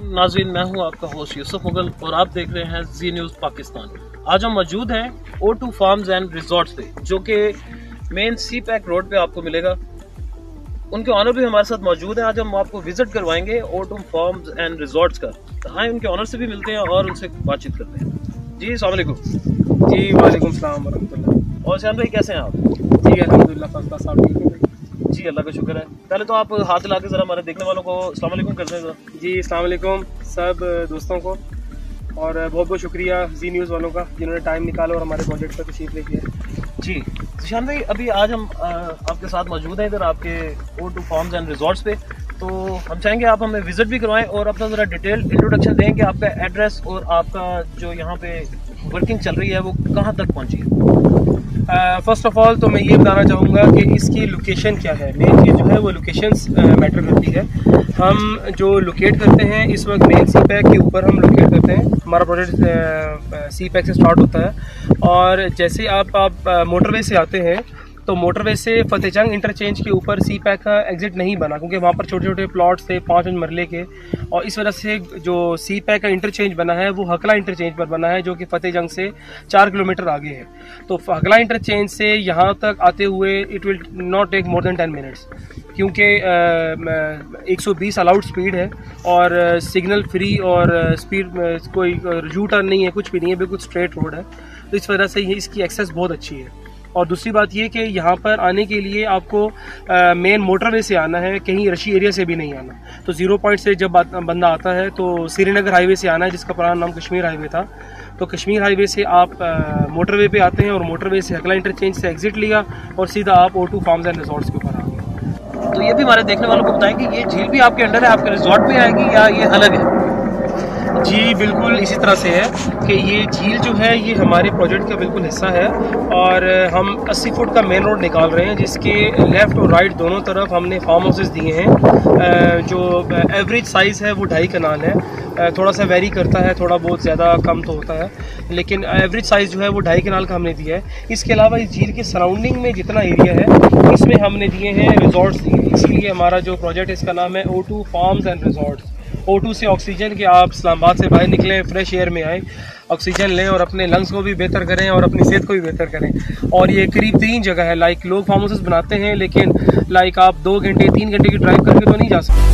नाज़रीन, मैं हूं आपका होस्ट यूसुफ मुगल और आप देख रहे हैं जी न्यूज़ पाकिस्तान। आज हम मौजूद हैं O2 फार्म्स एंड रिजॉर्ट्स पे, जो कि मेन सी पैक रोड पे आपको मिलेगा। उनके ऑनर भी हमारे साथ मौजूद हैं। आज हम आपको विजिट करवाएंगे O2 फार्म्स एंड रिजॉर्ट्स का। हाँ, उनके ऑनर से भी मिलते हैं और उनसे बातचीत करते हैं। जी अस्सलाम वालेकुम। जी वालेकुम सलाम वरहमतुल्लाह। और शान भाई कैसे हैं आप? जी अल्हम्दुलिल्लाह फर्स्ट क्लास, आप ठीक है? जी अल्लाह का शुक्र है। पहले तो आप हाथ हिला के ज़रा हमारे देखने वालों को अस्सलाम वालेकुम कर दें। जी अस्सलाम वालेकुम सब दोस्तों को, और बहुत बहुत शुक्रिया जी न्यूज़ वालों का जिन्होंने टाइम निकाला और हमारे प्रोजेक्ट पर तशरीफ़ लेके आए। जी शान भाई, अभी आज हम आपके साथ मौजूद हैं इधर आपके O2 फार्म्स एंड रिजॉर्ट्स पे। तो हम चाहेंगे आप हमें विजिट भी करवाएं और अपना ज़रा डिटेल इंट्रोडक्शन दें कि आपका एड्रेस और आपका जो यहाँ पे वर्किंग चल रही है वो कहाँ तक पहुँची है। फ़र्स्ट ऑफ़ ऑल तो मैं ये बताना चाहूँगा कि इसकी लोकेशन क्या है। मेन चीज़ जो है वो लोकेशंस मैटर करती है। हम जो लोकेट करते हैं इस वक्त मेन सी पैक के ऊपर हम लोकेट करते हैं। हमारा प्रोजेक्ट सी पैक से स्टार्ट होता है, और जैसे आप मोटरवे से आते हैं तो मोटरवे से फतेहजंग इंटरचेंज के ऊपर सी पैक का एग्ज़िट नहीं बना, क्योंकि वहाँ पर छोटे छोटे प्लॉट्स थे 5 मरले के, और इस वजह से जो सी पैक का इंटरचेंज बना है वो हकला इंटरचेंज पर बना है, जो कि फतेहजंग से 4 किलोमीटर आगे है। तो हकला इंटरचेंज से यहाँ तक आते हुए it will not take more than 10 minutes, क्योंकि 120 अलाउड स्पीड है और सिग्नल फ्री और स्पीड कोई यू टर्न नहीं है, कुछ भी नहीं है, बिल्कुल स्ट्रेट रोड है। तो इस वजह से इसकी एक्सेस बहुत अच्छी है। और दूसरी बात ये कि यहाँ पर आने के लिए आपको मेन मोटरवे से आना है, कहीं रशी एरिया से भी नहीं आना। तो 0 पॉइंट से जब बंदा आता है तो श्रीनगर हाईवे से आना है, जिसका पुराना नाम कश्मीर हाईवे था। तो कश्मीर हाईवे से आप मोटरवे पे आते हैं और मोटरवे से हकला इंटरचेंज से एग्जिट लिया और सीधा आप O2 फार्म्स एंड रिजॉर्ट्स के ऊपर आ गए। तो ये भी हमारे देखने वालों को बताएं कि ये झील भी आपके अंडर है, आपके रिजॉर्ट में आएगी या ये अलग है? जी बिल्कुल इसी तरह से है कि ये झील जो है ये हमारे प्रोजेक्ट का बिल्कुल हिस्सा है, और हम 80 फुट का मेन रोड निकाल रहे हैं, जिसके लेफ़्ट और राइट दोनों तरफ हमने फार्म हाउसेस दिए हैं। जो एवरेज साइज़ है वो 2.5 कनाल है, थोड़ा सा वेरी करता है, थोड़ा बहुत ज़्यादा कम तो होता है, लेकिन एवरेज साइज़ जो है वो 2.5 कनाल का हमने दिया है। इसके अलावा इस झील के सराउंडिंग में जितना एरिया है इसमें हमने दिए हैं रिजॉर्ट्स दिए, इसीलिए हमारा जो प्रोजेक्ट इसका नाम है O2 farms and resorts. O2 से ऑक्सीजन के आप इस्लामाबाद से बाहर निकलें, फ्रेश एयर में आएँ, ऑक्सीजन लें और अपने लंग्स को भी बेहतर करें और अपनी सेहत को भी बेहतर करें। और ये करीब 3 जगह है। लाइक लोग फार्म हाउसेस बनाते हैं, लेकिन लाइक आप 2 घंटे 3 घंटे की ड्राइव करके तो नहीं जा सकते।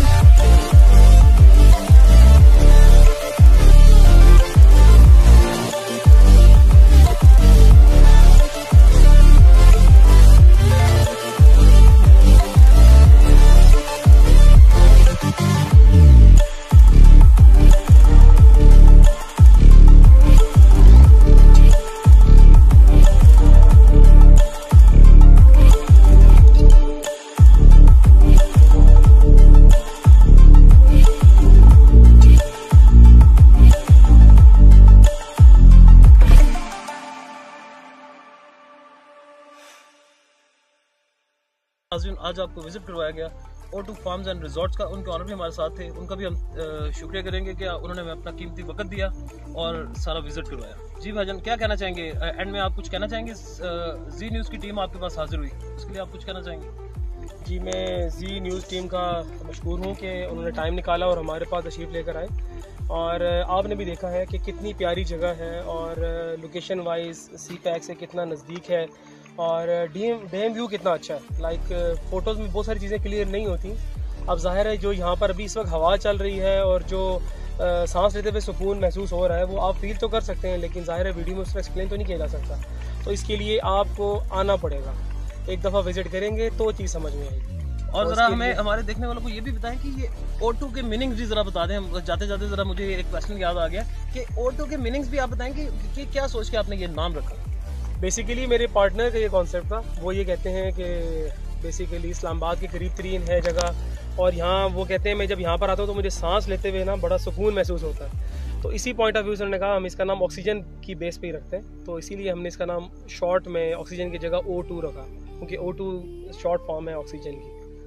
आज आपको विजिट करवाया गया O2 फार्म्स एंड रिजॉर्ट्स का। उनके ऑनर भी हमारे साथ थे, उनका भी हम शुक्रिया करेंगे कि उन्होंने हमें अपना कीमती वक्त दिया और सारा विजिट करवाया। जी भाईजान, क्या कहना चाहेंगे एंड में? आप कुछ कहना चाहेंगे? जी न्यूज़ की टीम आपके पास हाजिर हुई, उसके लिए आप कुछ कहना चाहेंगे? जी मैं जी न्यूज़ टीम का मशकूर हूँ कि उन्होंने टाइम निकाला और हमारे पास तशरीफ़ लेकर आए, और आपने भी देखा है कि कितनी प्यारी जगह है और लोकेशन वाइज सी पैक से कितना नज़दीक है, और डैम व्यू कितना अच्छा है। लाइक फ़ोटोज़ में बहुत सारी चीज़ें क्लियर नहीं होती। अब ज़ाहिर है जो यहाँ पर अभी इस वक्त हवा चल रही है और जो सांस लेते हुए सुकून महसूस हो रहा है वो आप फील तो कर सकते हैं, लेकिन ज़ाहिर है वीडियो में उसको एक्सप्लेन तो नहीं किया जा सकता। तो इसके लिए आपको आना पड़ेगा, एक दफ़ा विज़िट करेंगे तो चीज़ समझ में आएगी। और ज़रा हमें हमारे देखने वालों को ये भी बताएं कि ये O2 के मीनिंग्स भी ज़रा बता दें। हम जाते जाते ज़रा मुझे एक क्वेश्चन याद आ गया कि O2 के मीनिंग्स भी आप बताएंगे कि क्या सोच के आपने ये नाम रखा? बेसिकली मेरे पार्टनर का ये कॉन्सेप्ट था। वो ये कहते हैं कि बेसिकली इस्लामाबाद के करीब तरीन है जगह, और यहाँ वो कहते हैं मैं जब यहाँ पर आता हूँ तो मुझे सांस लेते हुए ना बड़ा सुकून महसूस होता है। तो इसी पॉइंट ऑफ व्यू से उन्होंने कहा हम इसका नाम ऑक्सीजन की बेस पे ही रखते हैं, तो इसीलिए हमने इसका नाम शॉर्ट में ऑक्सीजन की जगह O2 रखा, क्योंकि O2 शॉर्ट फॉर्म है ऑक्सीजन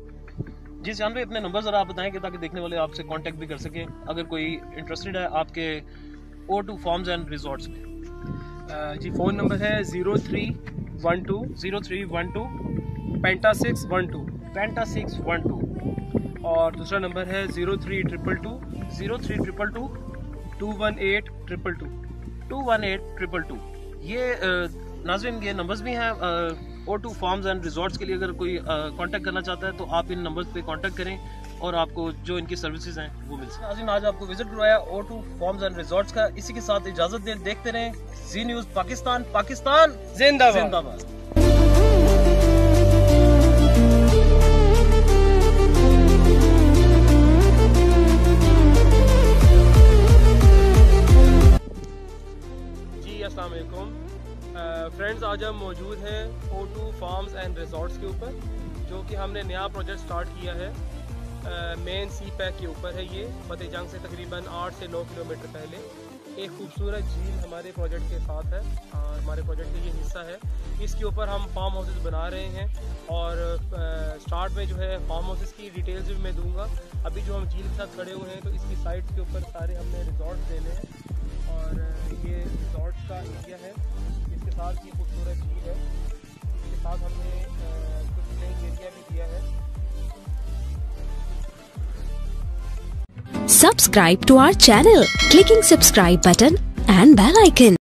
की। जी जान भाई, अपने नंबर ज़रा आप बताएं कि ताकि देखने वाले आपसे कांटेक्ट भी कर सकें अगर कोई इंटरेस्टेड है आपके O2 फार्म्स एंड रिजॉर्ट्स में। जी फ़ोन नंबर है 0312 0312 पेंटा 612 पेंटा 612, और दूसरा नंबर है 0322 0322 218 218 ये नाज़रीन ये नंबर्स भी हैं O2 फार्म्स एंड रिजॉर्ट्स के लिए। अगर कोई कांटेक्ट करना चाहता है तो आप इन नंबर्स पे कांटेक्ट करें और आपको जो इनकी सर्विसेज हैं वो मिल सके। नाज़रीन आज आपको विजिट करवाया O2 फार्म्स एंड रिजॉर्ट्स का। इसी के साथ इजाजत दें, देखते रहें जी न्यूज़ पाकिस्तान। पाकिस्तान जिंदाबाद जिंदाबाद। अस्सलाम वालेकुम फ्रेंड्स, आज हम मौजूद हैं O2 फार्म्स एंड रिजॉर्ट्स के ऊपर, जो कि हमने नया प्रोजेक्ट स्टार्ट किया है। मेन सी पैक के ऊपर है ये, फतेह जंग से तकरीबन 8 से 9 किलोमीटर पहले। एक खूबसूरत झील हमारे प्रोजेक्ट के साथ है और हमारे प्रोजेक्ट का ये हिस्सा है। इसके ऊपर हम फार्म हाउसेस बना रहे हैं और स्टार्ट में जो है फार्म हाउसेस की डिटेल्स भी मैं दूंगा। अभी जो हम झील के साथ खड़े हुए हैं तो इसकी साइड्स के ऊपर सारे हमने रिजॉर्ट देने हैं और ये रिजॉर्ट का एरिया है। इसके साथ ही खूबसूरत झील है, इसके साथ हमने कुछ प्लेइंग एरिया भी दिया है। Subscribe to our channel, clicking subscribe button and bell icon.